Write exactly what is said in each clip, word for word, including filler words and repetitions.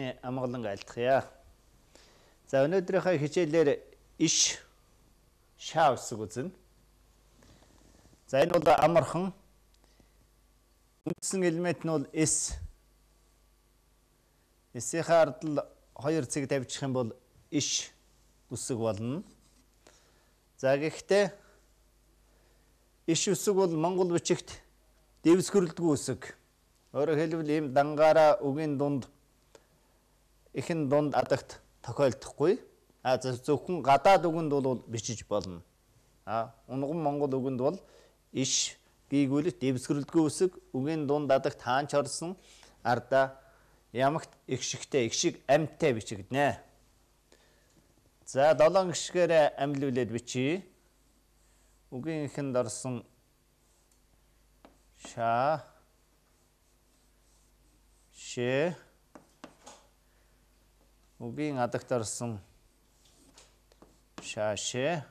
Сайн амгалан айлтгая. За өнөөдрийнхөө хичээлээр иш шаа үсэг үзнэ. За энэ бол амархан үндсэн элемент нь бол S. S-ийн ардл хоёр цэг тавьчих юм бол иш үсэг болно. За гэхдээ иш үсэг бол монгол бичигт дэвсгэрэлтгүй үсэг. Өөрөөр хэлбэл ийм дангаараа үгийн дунд ихэн дунд адагт тохиолдохгүй. А зөвхөн гадаад үгэнд бол бичиж болно. А унган монгол үгэнд бол иш гийгүүлэх дэвсгэрэлтгүй үсэг, үгийн дунд адагт хаанч орсон ардаа ямагт ихшигтэй, ихшиг амьттай бичигдэнэ. За долоон гიშгээр амьлуулээд бичиж. Үгийн ихэнд орсон ша ше үгийн адагт орсон шаше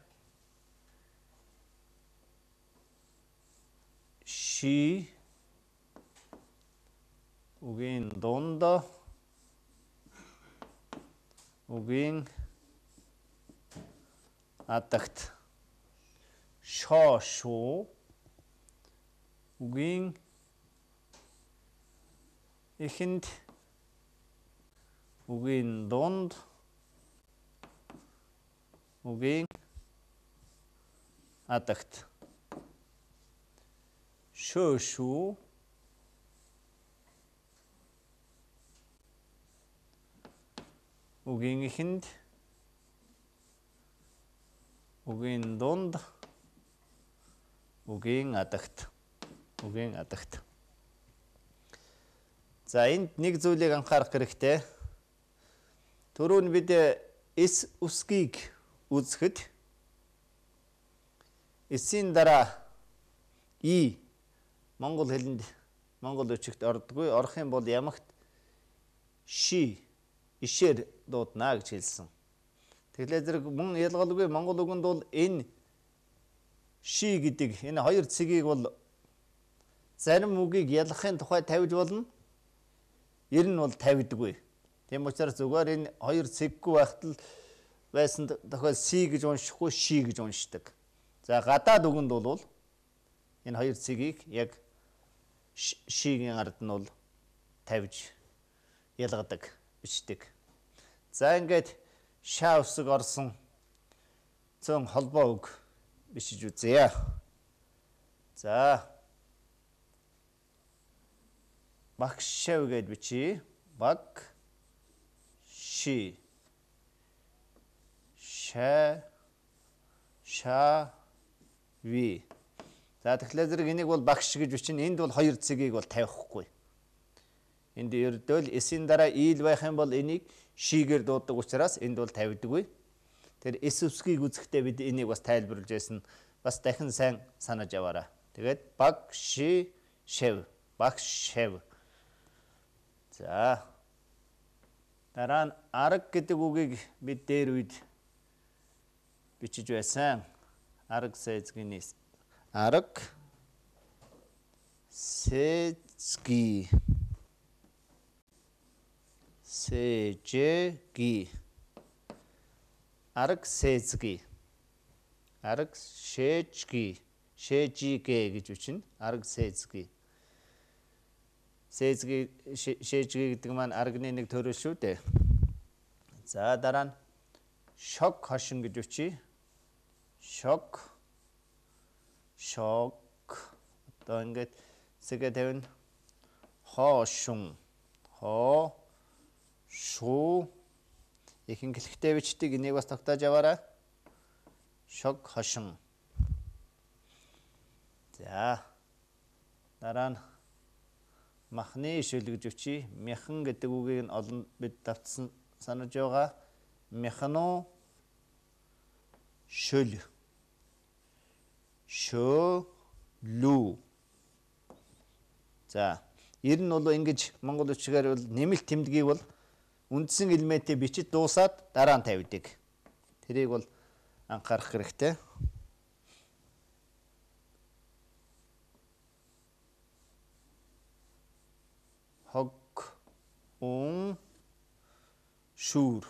ши үгийн дунд үгийн адагт шошу үгийн ихэнд үгийн дунд үгийн адагт шошу үгийн ихэнд үгийн дунд үгийн адагт үгийн адагт. За энд нэг зүйлийг анхаарах хэрэгтэй. Түрүүн бид S үсгийг үзэхэд S-ийн дараа И монгол хэлэнд монгол үгчигт ордоггүй. Орох юм бол ямагт ши ишээр дуудана гэж хэлсэн. Тэгэхээр зэрэг мөн ялгалгүй монгол үгэнд бол энэ ши гэдэг энэ хоёр цэгийг бол зарим үгийг ялгахын тухай тавьж болно. Ер нь бол тавьдаггүй. Тийм учраас зүгээр энэ хоёр цэггүй байхад л байсан тохиол си гэж уншихгүй ши гэж уншдаг. За гадаад үгэнд бол энэ хоёр цэгийг яг шигийн ард нь бол тавьж ялгадаг, бичдэг. За ингээд шаа үсэг орсон цөөн холбоо үг бичиж үзье. За багшав гэд бичиж. Баг ши ша ша ви. За тэгэхээр зэрэг энийг бол багш гэж бичнэ. Энд бол хоёр цэгийг бол тавихгүй. Энд ердөө л S-ийн дараа ийл байх юм бол энийг шигээр дууддаг учраас энд бол тавьдаггүй. Тэгэхээр S үсгийг үзэхдээ бид энийг бас тайлбарлаж байсан. Бас дахин сайн санаж яваарай. Тэгээд баг ши шав. Баг шав. За дараа нь арга гэдэг үгийг бид дээр үед бичиж байсан. Арга сэзгийн арга сэзги сэжги арга сэзги арга шэжги шэжигэ гэж бичнэ. Арга сэзги сэзги шэжги гэдэг маань арганы нэг төрөл шүү дээ. За дараа нь шок хошин гэж бичиж. Шок шок одоо ингээд сэгэ тавина. Хошун хо шу ихэнх хэлхтэй бичдэг. Энийг бас тогтоож яваарай. Шок хошин. За дараа нь махны шүл гэж бичиж. Мяхан гэдэг үгийг нь олон бид давтсан санаж байгаа. Мяхано шүл шөлүү. За ер нь бол ингэж монгол үгчгээр бол нэмэлт тэмдгийг бол үндсэн элементээ бичиж дуусаад дараа нь тавьдаг. Тэрийг бол анхаарах хэрэгтэй. Хог ун шүүр.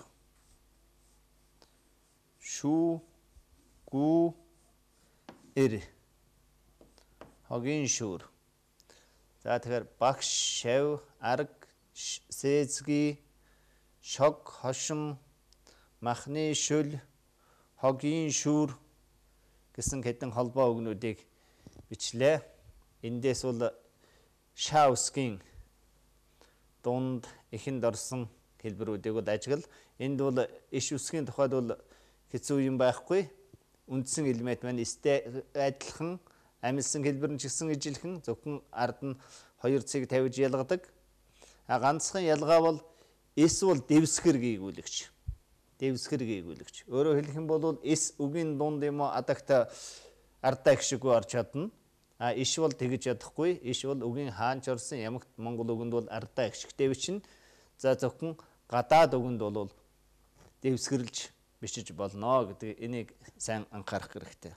Шүү, гүү, эр. Хогийн шүүр. За тэгэхээр багш, шав, арга, сээзги, шог, хошин, махны шүл, хогийн шүүр гэсэн хэдэн холбоо үгнүүдийг бичлээ. Эндээс бол шаусгийн дунд эхэнд орсон хэлбэрүүдийг бол ажиглал. Энд бол иш үсгийн тухайд бол хэцүү юм байхгүй. Үндсэн элемент маань эстэй адилхан, амилсан хэлбэр нь ч гэсэн ижилхэн, зөвхөн ард нь хоёр цэг тавьж ялгадаг. А ганцхан ялгаа бол эс бол дэвсгэр гүйгүүлэгч. Дэвсгэр гүйгүүлэгч. Өөрөөр хэлэх юм бол эс үгийн дунд юм уу адагта ардаа гişггүй орч чадна. А иш бол тэгж ядахгүй. Иш бол үгийн хаанч орсон ямагт монгол үгэнд бол ардаа гişгтэй бичнэ. За зөвхөн гадаад үгэнд бол дэвсгэрлж бичиж болно гэдэг энийг сайн анхаарах хэрэгтэй.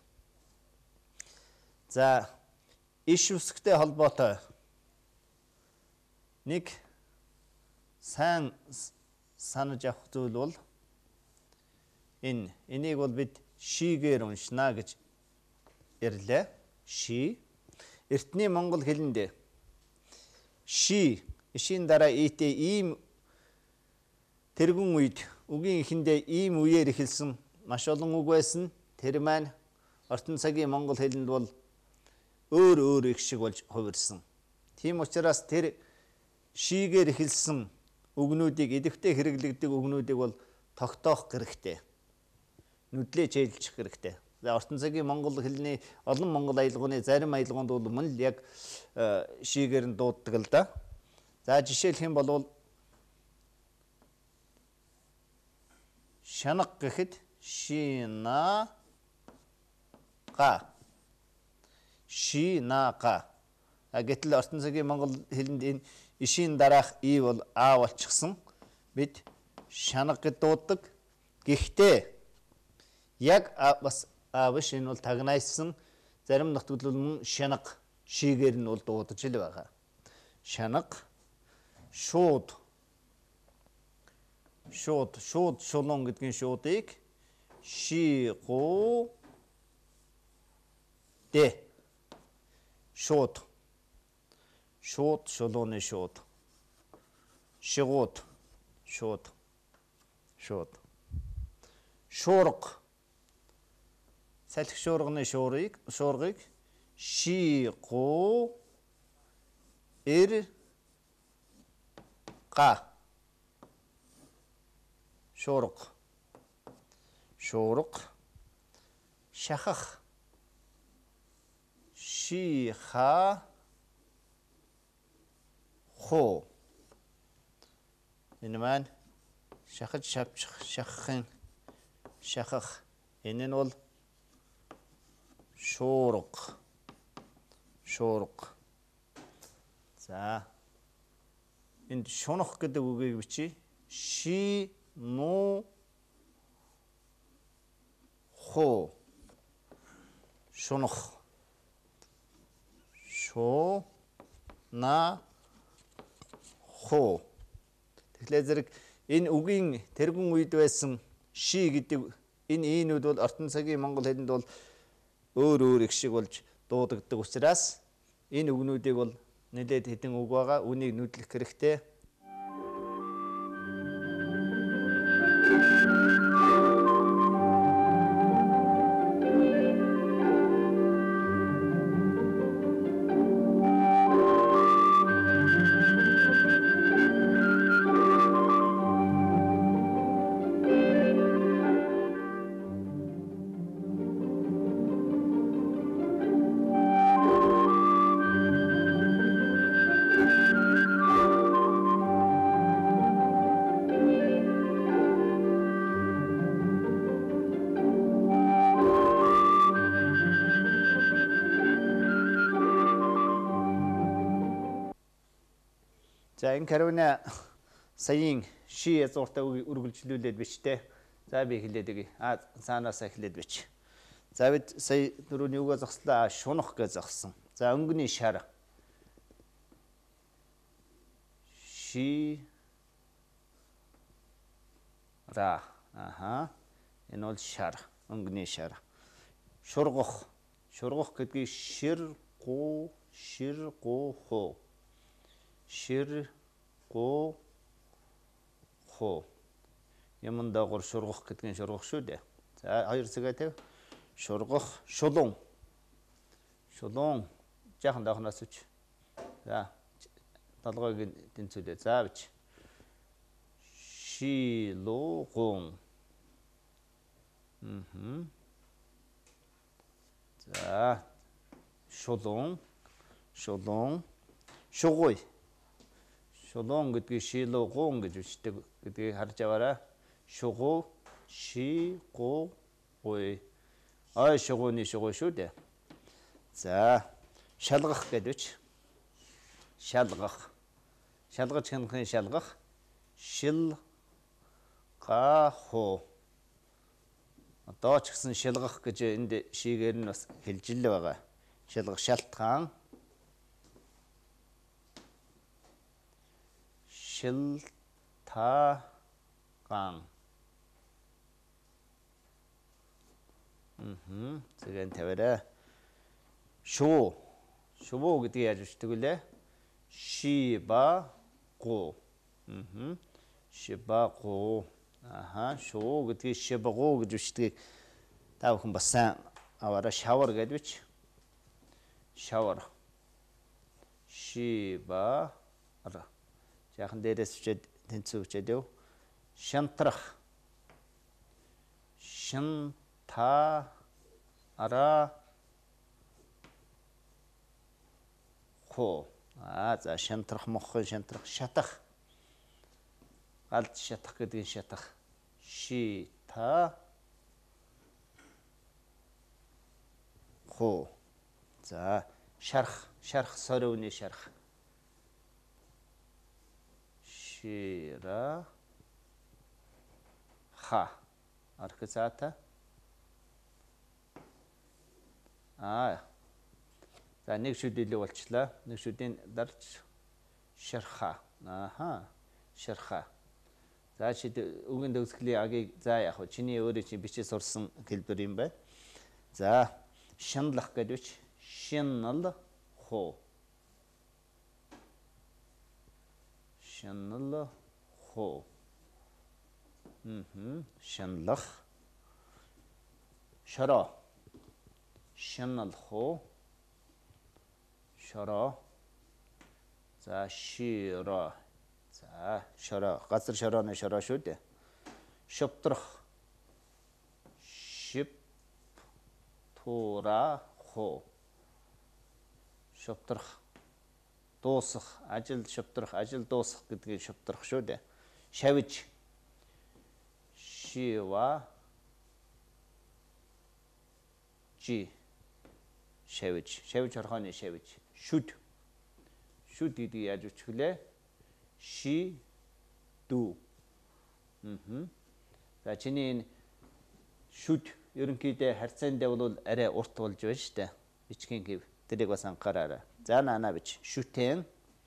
За иш үсгтэй холбоотой нэг сайн санаж авах зүйл бол энэ энийг бол бид шигээр уншна гэж ирлээ. Ши эртний монгол хэлэнд ши ишийн дараа ийтэй ийм тэргүүн үед үгийн эхэндээ ийм үеэр эхэлсэн маш олон үг байсан. Тэр маань ортон цагийн монгол хэлэнд бол өөр өөр их шиг болж хувирсан. Тийм учраас тэр шигээр эхэлсэн үгнүүдийг идэвхтэй хэрэглэгдэг үгнүүдийг бол тогтоох хэрэгтэй. Нүдлээ чэйлчих хэрэгтэй. За ортон цагийн монгол хэлний олон монгол аялгауны зарим аялгаунд бол мөн л яг шигээр нь дууддаг л да. За жишээлх юм бол шанаг гэхэд шина га. Шина га. А гэтэл ортон цагийн монгол хэлэнд энэ ишийн дараах и бол а болчихсон. Бид шанаг гэж дууддаг. Гэхдээ яг бас а биш энэ бол тагнайсан зарим нутгууд мөн шанаг шигээр нь бол дуудаж ил байгаа. Шанаг шууд шууд шууд шулуун гэдгийн шуудыг шигу дэ шууд шууд шулууны шууд шигууд шууд шууд шуурга салхи шуурганы шуурыг шуургыг шигу эр га шуурга шуурга шахах шиха хо энэ маань шахаж шавчих шахахын шахах энэ нь бол шуурга шуурга. За энд шунах гэдэг үгийг бичиж ши ну хо шунах шо на хо. Тэгэхээр зэрэг энэ үгийн тэргүүн үед байсан ши гэдэг энэ ийнүүд бол ортон цагийн монгол хэлэнд бол өөр өөр их шиг болж дуудагддаг учраас энэ үгнүүдийг бол нэлээд хэдэн үг байгаа. Үнийг нүдлэх хэрэгтэй. За энэ каруна саяын ши язууртаа үргэлжлүүлээд бичтэй. За би хэлээд өгье. А цаанаасаа хэлээд бич. За бид сая түрүүний үгээ зогслоо шунах гэж зогссон. За өнгөний шар. Ши Ра. Аха. Энэ бол шар. Өнгөний шар. Шургах. Шургах гэдгийг шир гу шир гу ху. Шир гу ху. Ямар дагуур шургах гэдгийг шургах шүү дээ. За хоёр цагаа тэг. Шургах, шулуун. Шулуун. Жаахан давхнаас үч. За. Толгойг тэнцүүлээ. За бич. Шилугун. Мм. За. Шулуун. Шулуун. Шугуй. Шулуун гэдгийг шилугун гэж бичдэг гэдгийг харж аваарай. Шугу, шигу, гуй. Ой шугууны шугуй шүү дээ. За. Шалгах гэдэг. Шалгах. Шалгаж хэнхэн шалгах. Шил га ху. Одоо ч гэсэн шалгах гэж энд шигээр нь бас хэлж л байгаа. Шалгах шалтгаан. Шил та ган. Мм. Зэрэг тавиарай. Шүү. Шүү гэдгийг яаж бичдэг вүлээ? Шиба гу. Мм. Шиба гу. Аха, шүү гэдгийг шиба гу гэж бичдэг. Та бүхэн бас сайн аваарай. Шавар гэж бич. Шавар. Шиба ара. Жаахан дээрээс бичээд тэнцүү бичээд яв. Шантрах. Шин та ара ху. А за шантрах мохын шантрах шатах. Галд шатах гэдгийг шатах. Ши та ху. За шарх, шарх соревны шарх. Шира ха. Аркацата. Аа. За нэг шүдэлээ болчлаа. Нэг шүдийн дарж шарха. Аха. Шарха. За чи үгийн төгсгөлийн агийг за яг хөө чиний өөрөө чи бичиж сурсан хэлбэр юм байна. За шаналах гэдэг шинал ху. Шанал ху. Мм. Шаналах. Шара. Шанал ху. Шара. За шира. За шара. Газар шараны шара шүү дээ. Шоптрах. Шип тура ху. Шоптрах. Дуусах, ажил шоптрах, ажил дуусах гэдгийг шоптрах шүү дээ. Шавж. Шива жи. Шавж. Шавж хорхооны шавж. Шүд. Шүд гэдгийг яаж үчгэлээ? Ши ду. Мм. За чиний шүд ерөнхийдөө харьцаандаа бол арай урт болж байна шүү дээ. Бичгийн гэв. Тэрийг бас анхаараарай. За наана бич. Шүтэн.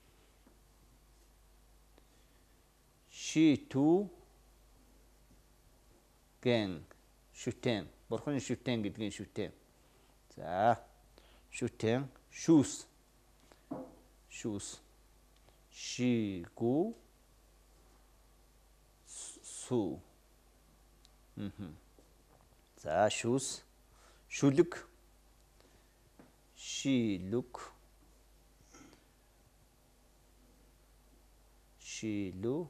Ши ту ген. Шүтэн. Бурхан шүтэн гэдгийг шүтэн. За. Шүтэн. Шүүс. Шүүс. Шигу. Су. Мм. За шүүс. Шүлэг. Шилүг. Шилүг.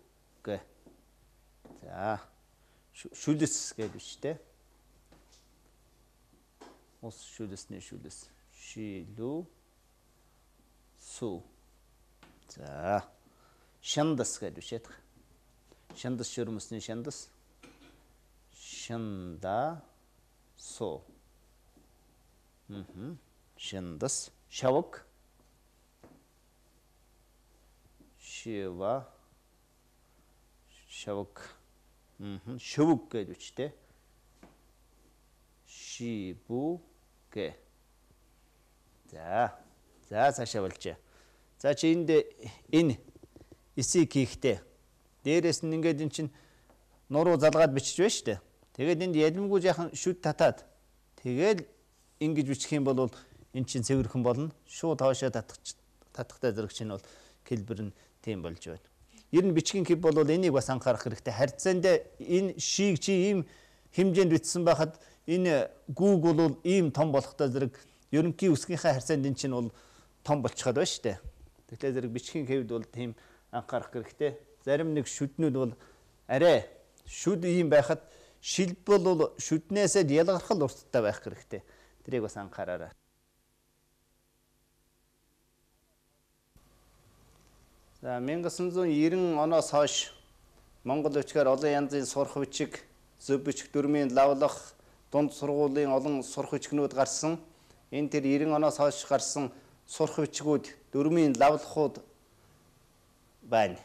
За шүлэс гэж бичтэй. Ус шүлэсний шүлэс. Шилү су. За шандас гэж бичээд. Шандас шүрмөсний шандас. Шанда су. Мм. Шандас. Шавк. Шива. Шавк. Мм. Шөвг гэж үчтэй. Шибу гэ. За. За цаашаа болжээ. За чи энд энэ эсийг хийхдээ дээрээс нь ингээд эн чин нуруу залгаад бичиж байна шүү дээ. Тэгээд энд ялимгүй яхан шүд татаад тэгээд ингэж бичих юм бол эн чинь цэвэрхэн болно. Шууд хоошоо татах татахтай зэрэг чинь бол хэлбэр нь тийм болж байна. Ер нь бичгийн хэв бол энийг бас анхаарах хэрэгтэй. Харьцаанд энэ шийг чи ийм хэмжээнд бичсэн байхад энэ гүүг бол ийм том болохтой зэрэг ерөнхий үсгийнхаа харьцаанд энэ чинь бол том болчиход байна шүү дээ. Тэгэхээр зэрэг бичгийн хэвд бол тийм анхаарах хэрэгтэй. Зарим нэг шүднүүд бол арай шүд ийм байхад шилбэл бол шүднээсээ ялгархал урттай байх хэрэгтэй. Тэрийг бас анхаараарай. За мянга зам зуун найман оноос хойш Монгол бичгээр олон янзын сурах бичиг, зөв бичих дүрмийн лавлах, дунд сургуулийн олон сурах бичгнүүд гарсан. Энэ тэр найман оноос хойш гарсан сурах бичгүүд, дүрмийн лавлахууд байна.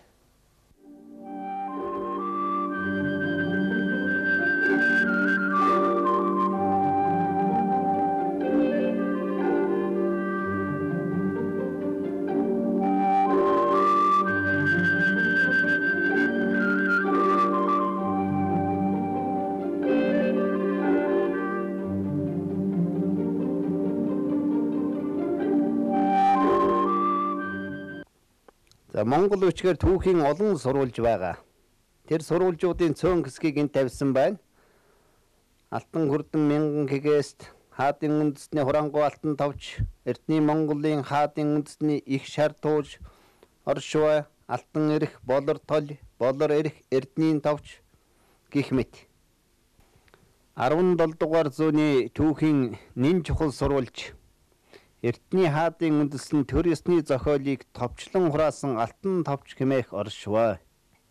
Монгол бичгээр түүхийн олон сурвалж байгаа. Тэр сурвалжуудын цөөн хэсгийг энд тавьсан байна. Алтан хүрдэн мянган хэгээст хаадын үндэсний хурангуй алтан товч, Эрдэнэ Монголын хаадын үндэсний их шар тууж, Оршва, алтан эрх, болор тол, болор эрх, Эрдэнийн товч гэх мэт. арван долоо дугаар зууны түүхийн нэн чухал сурвалж Эрдэнэ хаадын үндэслэн төр ёсны зохиолыг товчлон хураасан алтан товч хэмээх оршва.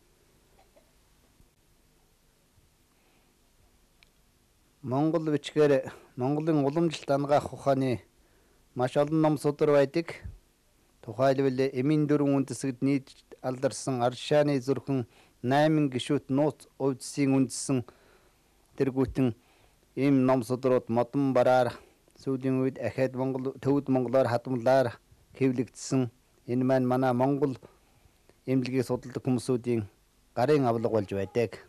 Монгол бичгээр Монголын уламжлалт ангаах ухааны маш олон ном судар байдаг. Тухайлбал эмийн дөрвөн үндэсгэд нийт алдарсан Аршааны зүрхэн найман гишүүт нууц увдсын үндэсэн тэргүүтэн ийм ном судрууд модон бараар сүүлийн үед ахад Монгол төвд монголоор хадмалаар хэвлэгдсэн. Энэ маань манай Монгол эмнэлгийг судалдаг хүмүүсийн гарын авлага болж байдаг.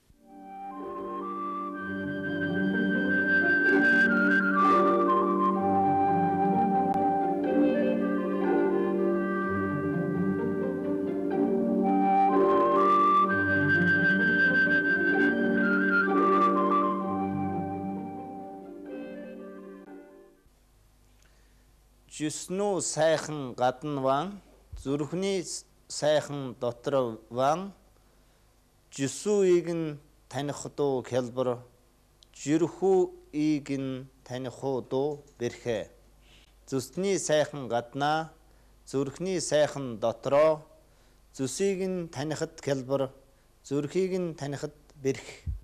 Жүснүү сайхан гадна ван, зүрхний сайхан дотор ван, жүсүүийг нь таних дуу хялбар, жүрхүүийг нь таних дуу бэрхэ. Зүсний сайхан гаднаа, зүрхний сайхан дотроо, зүсийг нь танихад хялбар, зүрхийг нь танихад бэрх.